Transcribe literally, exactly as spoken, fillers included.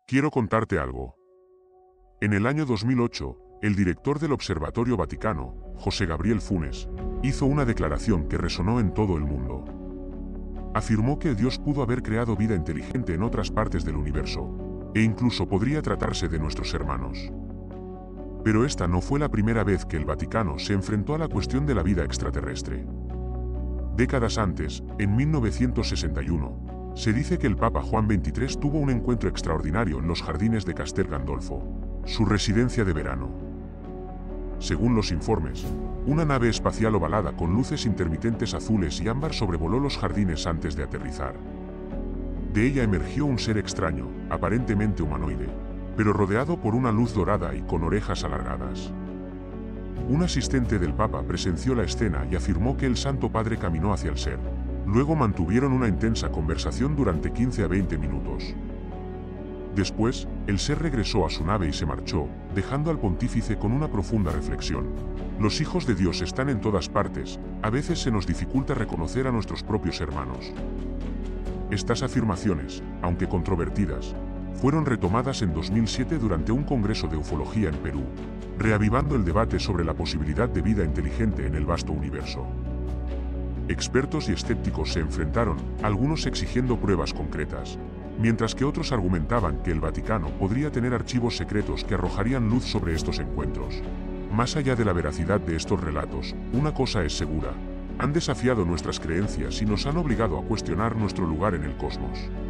Quiero contarte algo. En el año dos mil ocho, el director del Observatorio Vaticano, José Gabriel Funes, hizo una declaración que resonó en todo el mundo. Afirmó que Dios pudo haber creado vida inteligente en otras partes del universo, e incluso podría tratarse de nuestros hermanos. Pero esta no fue la primera vez que el Vaticano se enfrentó a la cuestión de la vida extraterrestre. Décadas antes, en mil novecientos sesenta y uno, se dice que el Papa Juan veintitrés tuvo un encuentro extraordinario en los jardines de Castel Gandolfo, su residencia de verano. Según los informes, una nave espacial ovalada con luces intermitentes azules y ámbar sobrevoló los jardines antes de aterrizar. De ella emergió un ser extraño, aparentemente humanoide, pero rodeado por una luz dorada y con orejas alargadas. Un asistente del Papa presenció la escena y afirmó que el Santo Padre caminó hacia el ser. Luego mantuvieron una intensa conversación durante quince a veinte minutos. Después, el ser regresó a su nave y se marchó, dejando al pontífice con una profunda reflexión. Los hijos de Dios están en todas partes, a veces se nos dificulta reconocer a nuestros propios hermanos. Estas afirmaciones, aunque controvertidas, fueron retomadas en dos mil siete durante un congreso de ufología en Perú, reavivando el debate sobre la posibilidad de vida inteligente en el vasto universo. Expertos y escépticos se enfrentaron, algunos exigiendo pruebas concretas, mientras que otros argumentaban que el Vaticano podría tener archivos secretos que arrojarían luz sobre estos encuentros. Más allá de la veracidad de estos relatos, una cosa es segura: han desafiado nuestras creencias y nos han obligado a cuestionar nuestro lugar en el cosmos.